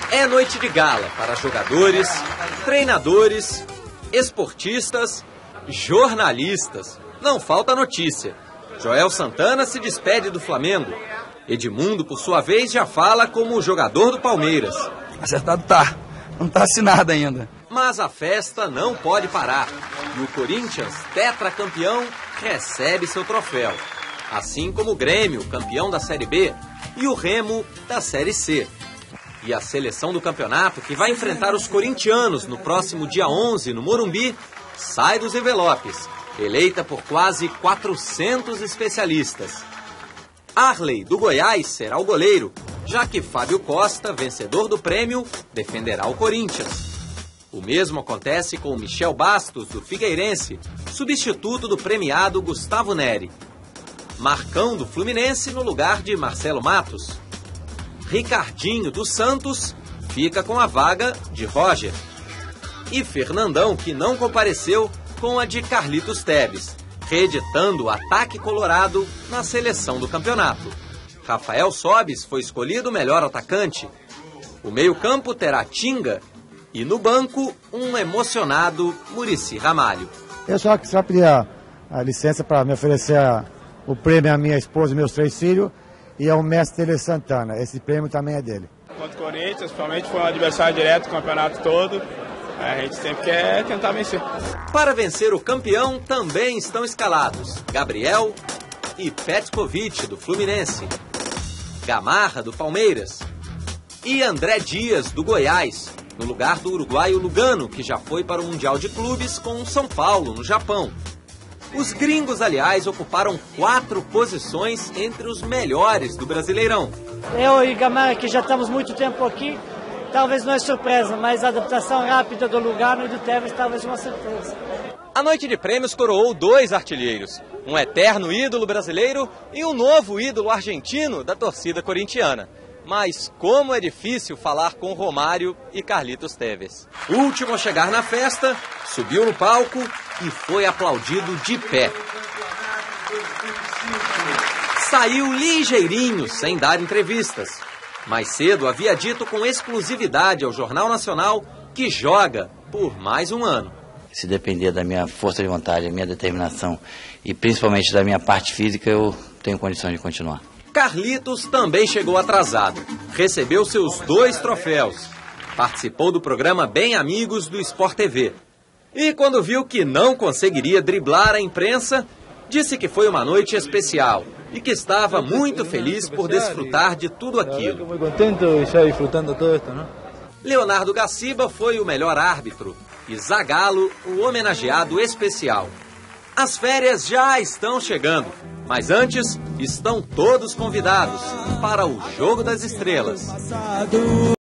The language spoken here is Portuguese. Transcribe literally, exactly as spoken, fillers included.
É noite de gala para jogadores, treinadores, esportistas, jornalistas. Não falta notícia. Joel Santana se despede do Flamengo. Edmundo, por sua vez, já fala como jogador do Palmeiras. Acertado tá, não tá assinado ainda. Mas a festa não pode parar. E o Corinthians, tetracampeão, recebe seu troféu. Assim como o Grêmio, campeão da Série B, e o Remo, da Série C. E a seleção do campeonato, que vai enfrentar os corintianos no próximo dia onze, no Morumbi, sai dos envelopes, eleita por quase quatrocentos especialistas. Arley, do Goiás, será o goleiro, já que Fábio Costa, vencedor do prêmio, defenderá o Corinthians. O mesmo acontece com Michel Bastos, do Figueirense, substituto do premiado Gustavo Neri. Marcão, do Fluminense, no lugar de Marcelo Matos. Ricardinho, do Santos, fica com a vaga de Roger. E Fernandão, que não compareceu, com a de Carlitos Teves, reeditando o ataque colorado na seleção do campeonato. Rafael Sobis foi escolhido o melhor atacante. O meio-campo terá Tinga e no banco um emocionado Muricy Ramalho. Eu só, só pedi a, a licença para me oferecer a, o prêmio à minha esposa e meus três filhos e ao mestre Tele Santana. Esse prêmio também é dele. Contra o Corinthians, principalmente, foi um adversário direto o campeonato todo. A gente sempre quer tentar vencer. Para vencer o campeão também estão escalados Gabriel e Petkovic, do Fluminense, Gamarra, do Palmeiras, e André Dias, do Goiás, no lugar do uruguaio Lugano, que já foi para o Mundial de Clubes com São Paulo, no Japão. Os gringos, aliás, ocuparam quatro posições entre os melhores do Brasileirão. Eu e Gamarra, que já estamos muito tempo aqui, talvez não é surpresa, mas a adaptação rápida do Lugano e do Teves talvez uma surpresa. A noite de prêmios coroou dois artilheiros, um eterno ídolo brasileiro e um novo ídolo argentino da torcida corintiana. Mas como é difícil falar com Romário e Carlitos Teves. O último a chegar na festa, subiu no palco e foi aplaudido de pé. Saiu ligeirinho, sem dar entrevistas. Mais cedo havia dito com exclusividade ao Jornal Nacional que joga por mais um ano. Se depender da minha força de vontade, da minha determinação e principalmente da minha parte física, eu tenho condições de continuar. Carlitos também chegou atrasado. Recebeu seus dois troféus. Participou do programa Bem Amigos do Sport T V. E quando viu que não conseguiria driblar a imprensa, disse que foi uma noite especial e que estava muito feliz por desfrutar de tudo aquilo. Muito contente e já desfrutando tudo isso, não? Leonardo Gaciba foi o melhor árbitro e Zagallo o homenageado especial. As férias já estão chegando, mas antes estão todos convidados para o Jogo das Estrelas.